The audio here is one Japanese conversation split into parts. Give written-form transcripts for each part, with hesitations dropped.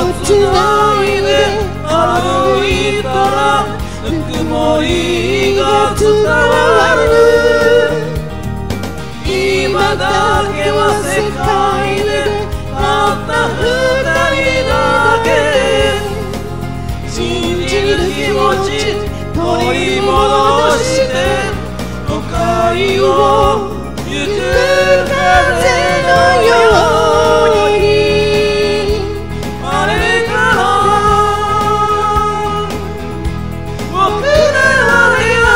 つないで歩いたらぬくもりが伝わる。今だけは世界でたった二人だけ。信じる気持ち取り戻して都会を行く風のように。あれから僕らは出会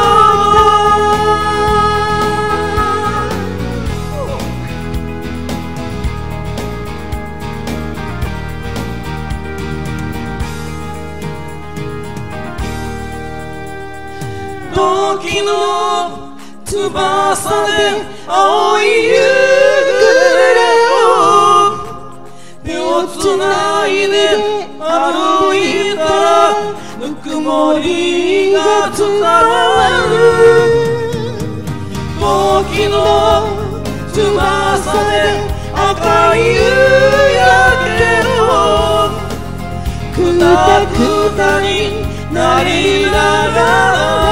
おう。時の翼で青い夕暮れを手をつないで歩いたらぬくもりが伝わる。時の翼で赤い夕焼けをくたくたになりながら